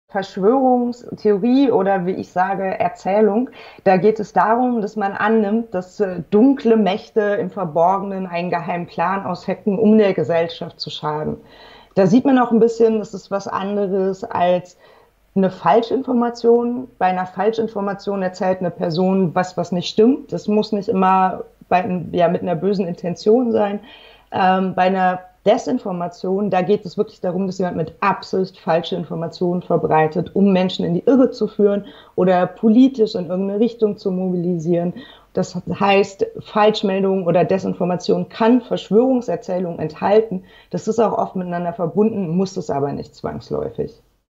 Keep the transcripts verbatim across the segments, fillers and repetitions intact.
Verschwörungstheorie oder wie ich sage, Erzählung. Da geht es darum, dass man annimmt, dass äh, dunkle Mächte im Verborgenen einen geheimen Plan aushecken, um der Gesellschaft zu schaden. Da sieht man auch ein bisschen, das ist was anderes als eine Falschinformation. Bei einer Falschinformation erzählt eine Person was, was nicht stimmt. Das muss nicht immer bei, ja, mit einer bösen Intention sein. Ähm, bei einer Desinformation, da geht es wirklich darum, dass jemand mit Absicht falsche Informationen verbreitet, um Menschen in die Irre zu führen oder politisch in irgendeine Richtung zu mobilisieren. Das heißt, Falschmeldungen oder Desinformation kann Verschwörungserzählungen enthalten. Das ist auch oft miteinander verbunden, muss es aber nicht zwangsläufig.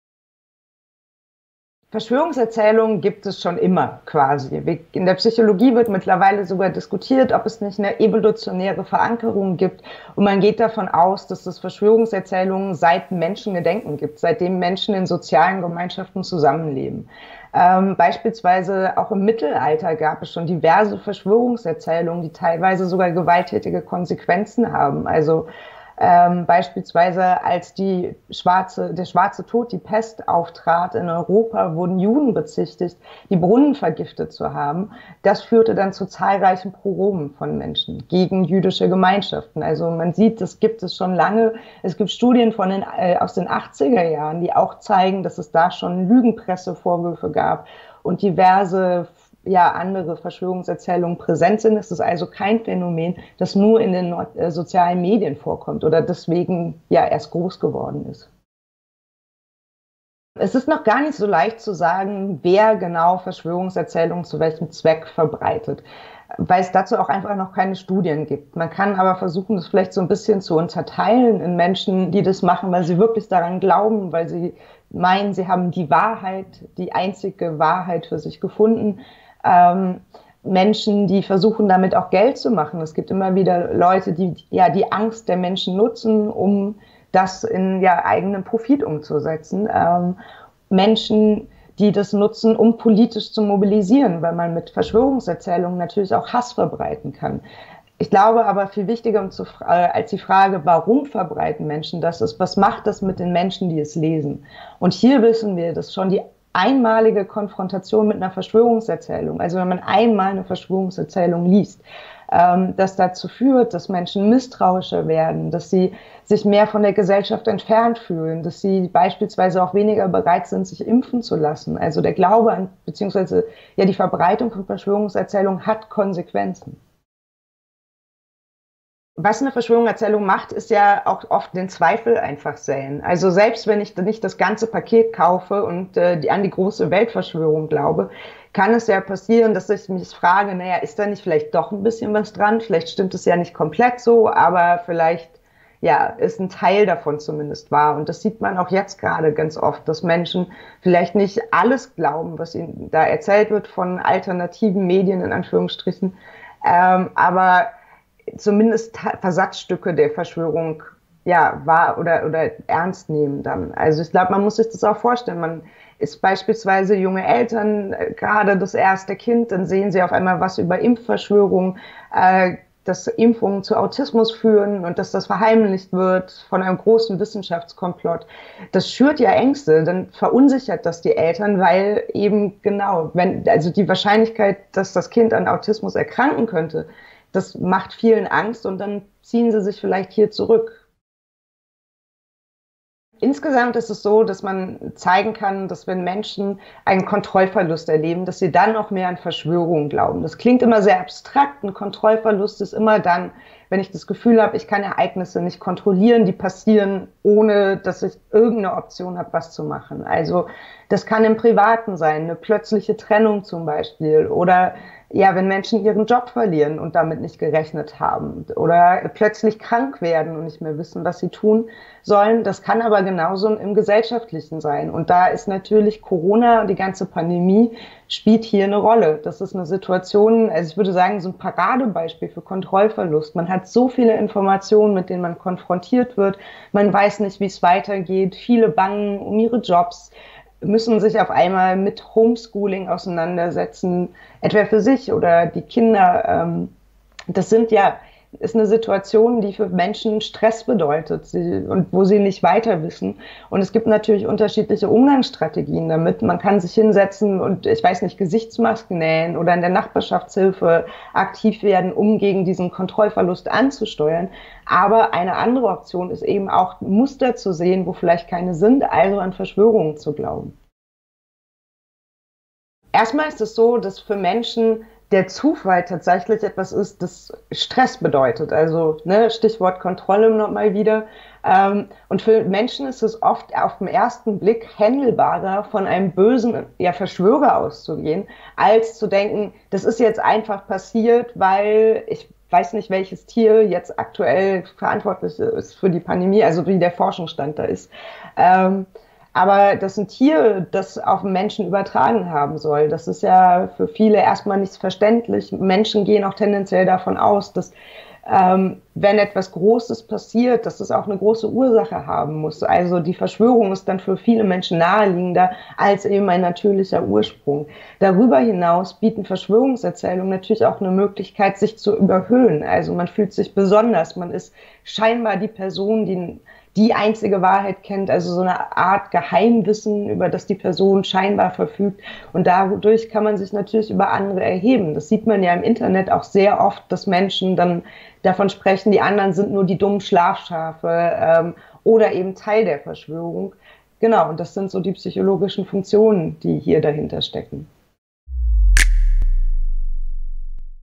Verschwörungserzählungen gibt es schon immer quasi. In der Psychologie wird mittlerweile sogar diskutiert, ob es nicht eine evolutionäre Verankerung gibt. Und man geht davon aus, dass es Verschwörungserzählungen seit Menschengedenken gibt, seitdem Menschen in sozialen Gemeinschaften zusammenleben. Ähm, beispielsweise auch im Mittelalter gab es schon diverse Verschwörungserzählungen, die teilweise sogar gewalttätige Konsequenzen haben. Also Ähm, beispielsweise als die schwarze, der schwarze Tod, die Pest auftrat in Europa, wurden Juden bezichtigt, die Brunnen vergiftet zu haben. Das führte dann zu zahlreichen Pogromen von Menschen gegen jüdische Gemeinschaften. Also man sieht, das gibt es schon lange. Es gibt Studien von den, äh, aus den achtziger Jahren, die auch zeigen, dass es da schon Lügenpressevorwürfe gab und diverse ja, andere Verschwörungserzählungen präsent sind. Es ist also kein Phänomen, das nur in den äh, sozialen Medien vorkommt oder deswegen ja erst groß geworden ist. Es ist noch gar nicht so leicht zu sagen, wer genau Verschwörungserzählungen zu welchem Zweck verbreitet, weil es dazu auch einfach noch keine Studien gibt. Man kann aber versuchen, das vielleicht so ein bisschen zu unterteilen in Menschen, die das machen, weil sie wirklich daran glauben, weil sie meinen, sie haben die Wahrheit, die einzige Wahrheit für sich gefunden. Ähm, Menschen, die versuchen, damit auch Geld zu machen. Es gibt immer wieder Leute, die ja die Angst der Menschen nutzen, um das in ja eigenen Profit umzusetzen. Ähm, Menschen, die das nutzen, um politisch zu mobilisieren, weil man mit Verschwörungserzählungen natürlich auch Hass verbreiten kann. Ich glaube aber, viel wichtiger um zu, äh, als die Frage, warum verbreiten Menschen das, ist, was macht das mit den Menschen, die es lesen? Und hier wissen wir, dass schon die einmalige Konfrontation mit einer Verschwörungserzählung, also wenn man einmal eine Verschwörungserzählung liest, ähm, das dazu führt, dass Menschen misstrauischer werden, dass sie sich mehr von der Gesellschaft entfernt fühlen, dass sie beispielsweise auch weniger bereit sind, sich impfen zu lassen. Also der Glaube an, beziehungsweise ja die Verbreitung von Verschwörungserzählungen hat Konsequenzen. Was eine Verschwörungserzählung macht, ist ja auch oft den Zweifel einfach säen. Also selbst wenn ich nicht das ganze Paket kaufe und äh, die, an die große Weltverschwörung glaube, kann es ja passieren, dass ich mich frage, naja, ist da nicht vielleicht doch ein bisschen was dran? Vielleicht stimmt es ja nicht komplett so, aber vielleicht ja, ist ein Teil davon zumindest wahr. Und das sieht man auch jetzt gerade ganz oft, dass Menschen vielleicht nicht alles glauben, was ihnen da erzählt wird von alternativen Medien in Anführungsstrichen, ähm, aber zumindest Versatzstücke der Verschwörung ja wahr oder oder ernst nehmen dann. Also ich glaube, man muss sich das auch vorstellen. Man ist beispielsweise junge Eltern, äh, gerade das erste Kind, dann sehen sie auf einmal was über Impfverschwörung, äh, dass Impfungen zu Autismus führen und dass das verheimlicht wird von einem großen Wissenschaftskomplott. Das schürt ja Ängste, dann verunsichert das die Eltern, weil eben genau, wenn also die Wahrscheinlichkeit, dass das Kind an Autismus erkranken könnte, das macht vielen Angst und dann ziehen sie sich vielleicht hier zurück. Insgesamt ist es so, dass man zeigen kann, dass wenn Menschen einen Kontrollverlust erleben, dass sie dann auch mehr an Verschwörungen glauben. Das klingt immer sehr abstrakt. Ein Kontrollverlust ist immer dann, wenn ich das Gefühl habe, ich kann Ereignisse nicht kontrollieren, die passieren, ohne dass ich irgendeine Option habe, was zu machen. Also das kann im Privaten sein, eine plötzliche Trennung zum Beispiel oder ja, wenn Menschen ihren Job verlieren und damit nicht gerechnet haben oder plötzlich krank werden und nicht mehr wissen, was sie tun sollen. Das kann aber genauso im Gesellschaftlichen sein. Und da ist natürlich Corona und die ganze Pandemie spielt hier eine Rolle. Das ist eine Situation, also ich würde sagen, so ein Paradebeispiel für Kontrollverlust. Man hat so viele Informationen, mit denen man konfrontiert wird. Man weiß nicht, wie es weitergeht. Viele bangen um ihre Jobs, müssen sich auf einmal mit Homeschooling auseinandersetzen, etwa für sich oder die Kinder. Das sind ja ist eine Situation, die für Menschen Stress bedeutet sie, und wo sie nicht weiter wissen. Und es gibt natürlich unterschiedliche Umgangsstrategien damit. Man kann sich hinsetzen und, ich weiß nicht, Gesichtsmasken nähen oder in der Nachbarschaftshilfe aktiv werden, um gegen diesen Kontrollverlust anzusteuern. Aber eine andere Option ist eben auch Muster zu sehen, wo vielleicht keine sind, also an Verschwörungen zu glauben. Erstmal ist es so, dass für Menschen der Zufall tatsächlich etwas ist, das Stress bedeutet. Also ne, Stichwort Kontrolle nochmal wieder. Ähm, und für Menschen ist es oft auf den ersten Blick händelbarer, von einem bösen ja, Verschwörer auszugehen, als zu denken, das ist jetzt einfach passiert, weil ich weiß nicht, welches Tier jetzt aktuell verantwortlich ist für die Pandemie, also wie der Forschungsstand da ist. Ähm, Aber dass ein Tier das auf den Menschen übertragen haben soll, das ist ja für viele erstmal nicht verständlich. Menschen gehen auch tendenziell davon aus, dass ähm, wenn etwas Großes passiert, dass es auch eine große Ursache haben muss. Also die Verschwörung ist dann für viele Menschen naheliegender als eben ein natürlicher Ursprung. Darüber hinaus bieten Verschwörungserzählungen natürlich auch eine Möglichkeit, sich zu überhöhen. Also man fühlt sich besonders, man ist scheinbar die Person, die die einzige Wahrheit kennt, also so eine Art Geheimwissen, über das die Person scheinbar verfügt. Und dadurch kann man sich natürlich über andere erheben. Das sieht man ja im Internet auch sehr oft, dass Menschen dann davon sprechen, die anderen sind nur die dummen Schlafschafe ähm, oder eben Teil der Verschwörung. Genau, und das sind so die psychologischen Funktionen, die hier dahinter stecken.